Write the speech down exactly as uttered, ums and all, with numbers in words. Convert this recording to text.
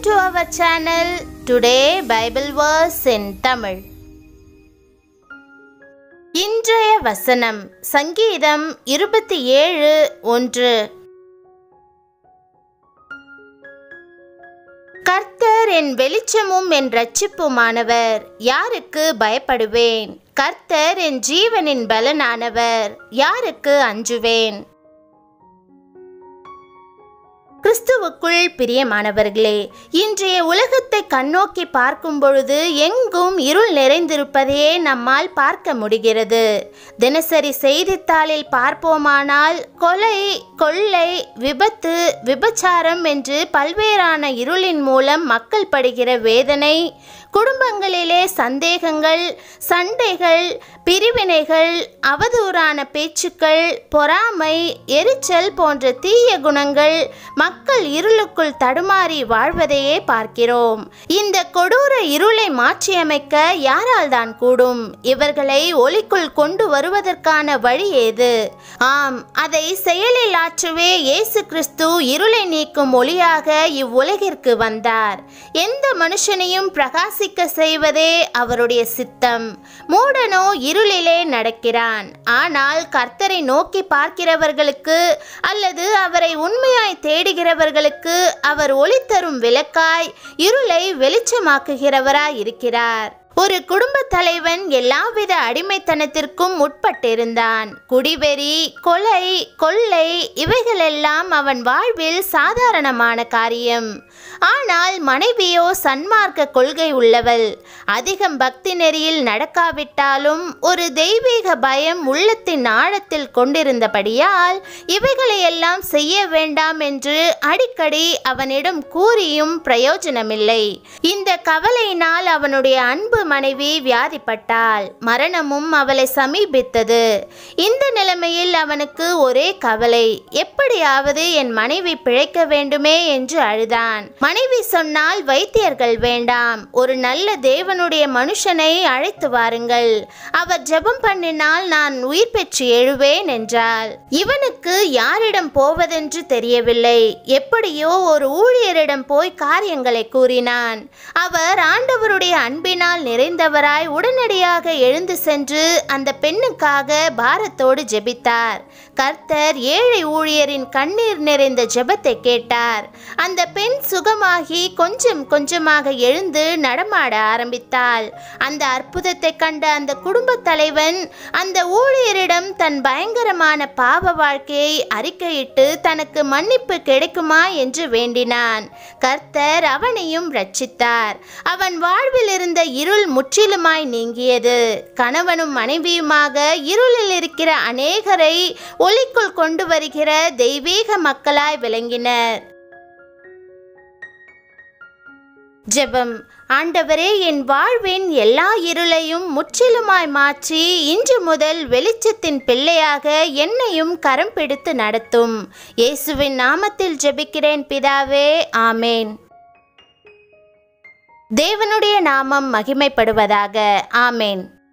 to our channel. Today Bible verse in Tamil. இன்றைய வசனம் சங்கீதம் இருபத்தி ஏழு ஒன்று. கர்த்தர் என் வெளிச்சமும் என் இரட்சிப்புமானவர், யாருக்கு பயப்படுவேன்? கர்த்தர் என் ஜீவனின் பலனானவர், யாருக்கு அஞ்சுவேன்? கிறிஸ்துவுக்குள் பிரியமானவர்களே, இன்றைய உலகத்தை கண்ணோக்கி பார்க்கும் பொழுது எங்கும் இருள் நிறைந்திருப்பதையே நம்மால் பார்க்க முடிகிறது. தினசரி செய்தித்தாளில் பார்ப்போமானால் கொலை, கொள்ளை, விபத்து, விபச்சாரம் என்று பல்வேறான இருளின் மூலம் மக்கள் படுகிற வேதனை, குடும்பங்களிலே சந்தேகங்கள், சண்டைகள், பிரிவினைகள், அவதூறான பேச்சுக்கள், பொறாமை, எரிச்சல் போன்ற தீய குணங்கள் மக்கள் இருளுக்குள் தடுமாறி வாழ்வதையே பார்க்கிறோம். இந்த கொடூர இருளை மாற்றியமைக்க யாரால் தான் கூடும்? இவர்களை ஒளிக்குள் கொண்டு வருவதற்கான வழி ஏது? ஆம், அதை செயலில் ஆற்றவே இயேசு கிறிஸ்து இருளை நீக்கும் ஒளியாக இவ்வுலகிற்கு வந்தார். எந்த மனுஷனையும் பிரகாசிக்க செய்வதே அவருடைய சித்தம். மூடனோ இருளிலே நடக்கிறான். ஆனால் கர்த்தரை நோக்கி பார்க்கிறவர்களுக்கு அல்லது அவரை உண்மையாய் தேடுகிறவர்களுக்கு அவர் ஒளி தரும் விளக்காய் இருளை வெளிச்சமாக்குகிறவராய் இருக்கிறார். ஒரு குடும்ப தலைவன் எல்லாவித அடிமைத்தனத்திற்கும் உட்பட்டிருந்தான். குடிவெறி, கொலை, கொள்ளை இவைகளெல்லாம் அவன் வாழ்வில் சாதாரணமான காரியம். ஆனால் மனைவியோ சன்மார்க்க கொள்கை உள்ளவள். அதிகம் பக்தி நெறியில் நடக்காவிட்டாலும் ஒரு தெய்வீக பயம் உள்ளத்தின் ஆழத்தில் கொண்டிருந்தபடியால் இவைகளையெல்லாம் செய்ய வேண்டாம் என்று அடிக்கடி அவனிடம் கூறியும் பிரயோஜனமில்லை. இந்த கவலையினால் அவனுடைய அன்பு மனைவி வியாதிப்பட்டாள். மரணமும் அவளை சமீபித்தது. இந்த நிலைமையில் அவனுக்கு ஒரே கவலை, எப்படியாவது என் மனைவி பிழைக்க வேண்டுமே என்று அழுதான். மனைவி சொன்னால் வைத்தியர்கள் வேண்டாம், ஒரு நல்ல தேவனுடைய மனுஷனை அழைத்து வாருங்கள், அவர் ஜெபம் பண்ணினால் நான் உயிர் பெற்று எழுவேன் என்றாள். இவனுக்கு யாரிடம் போவதென்று தெரியவில்லை. எப்படியோ ஒரு ஊழியரிடம் போய் காரியங்களை கூறினான். அவர் ஆண்டவருடைய அன்பினால் நிறைந்தவராய் உடனடியாக எழுந்து சென்று அந்த பெண்ணுக்காக பாரத்தோடு ஜெபித்தார். கர்த்தர் ஏழை ஊழியரின் கண்ணீர் நிறைந்த ஜெபத்தை கேட்டார். அந்த பெண் சுகமாகி கொஞ்சம் கொஞ்சமாக எழுந்து நடமாட ஆரம்பித்தாள். அந்த அற்புதத்தை கண்ட அந்த குடும்ப தலைவன் அந்த ஊழியரிடம் தன் பயங்கரமான பாவ வாழ்க்கையை அறிக்கையிட்டு தனக்கு மன்னிப்பு கிடைக்குமா என்று வேண்டினான். கர்த்தர் அவனையும் ரட்சித்தார். அவன் வாழ்வில் இருந்த இருள் முற்றிலுமாய் நீங்கியது. கணவனும் மனைவியுமாக இருளில் இருக்கிற அநேகரை ஒளிக்குள் கொண்டு வருகிற தெய்வீக மக்களாய் விளங்கினர். ஜெபம். ஆண்டவரே, என் வாழ்வின் எல்லா இருளையும் முற்றிலுமாய் மாற்றி இன்று முதல் வெளிச்சத்தின் பிள்ளையாக என்னையும் கரம் பிடித்து நடத்தும். இயேசுவின் நாமத்தில் ஜெபிக்கிறேன் பிதாவே, ஆமேன். தேவனுடைய நாமம் மகிமைப்படுவதாக. ஆமேன்.